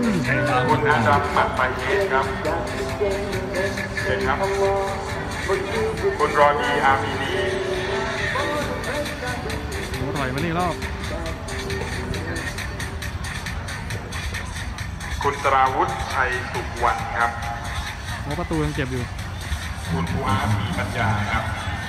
คุณอาดัมปัดไปเองครับเชิญครับคุณรอดีอามีนีถอยมานี่รอบคุณตราวุฒิชัยสุวรรณครับประตูยังเก็บอยู่คุณภูอามีปัญญาครับ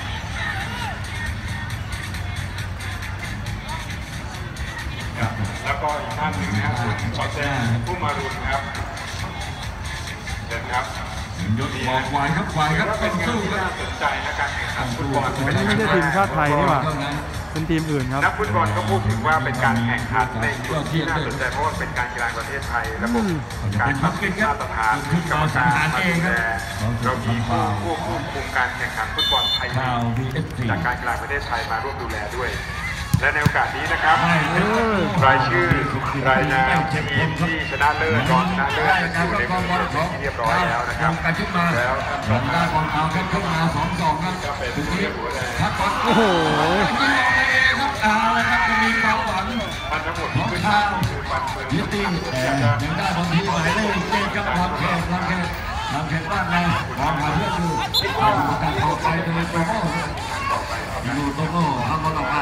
แล้วก็อีกท่านหนึ่งนะครับคุณชอแจ้ผู้มารุนครับเชิญครับยศบอกควายครับควายครับเป็นสู้ครับสนใจนะการแข่งขันฟุตบอลไม่ใช่ทีมชาติไทยนี่หว่าเป็นทีมอื่นครับนักฟุตบอลก็พูดถึงว่าเป็นการแข่งขันในจุดที่น่าสนใจเพราะว่าเป็นการกีฬาประเทศไทยระบบการตัดสินมาตรฐานที่กรรมการมาดูแลเรามีผู้ควบคุมการแข่งขันฟุตบอลไทยจากการกีฬาประเทศไทยมาร่วมดูแลด้วยและในโอกาสนี้นะครับรายชื่อรายนามทีมที่ชนะเลิศรองชนะเลิศอยู่ในมือเป็นที่เรียบร้อยแล้วนะครับแล้วท่านได้บอลเอาขึ้นมา2-2ครับถึงนี้พักก่อนโอ้โหยิงออกเองครับเอาละครับจะมีความหวังทั้งหมดของทางยิปตี้ยังได้บอลที่หมายเลขเจ็ดครับลำแขกบ้านเรามองหาเพื่อนอยู่การเข้าไปโดยโตโน่ดูโตโน่ทำบอลออกไป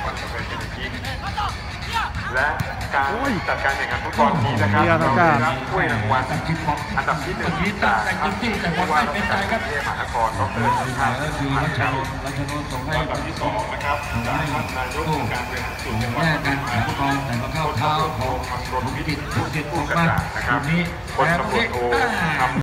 และการจัดการแข่งขันฟุตบอลนี้นะครับเราได้รับถ้วยรางวัลอันดับที่1จากผู้ว่าราชการกรุงเทพมหานครก็คือทางผ่านการลำดับที่2นะครับจากท่านนายกองค์การบริหารส่วนจังหวัดการแข่งฟุตบอลแต่มาเข้าเท้าของคำรณวิจิตผู้กระจ่างนะครับคนตำรวจโท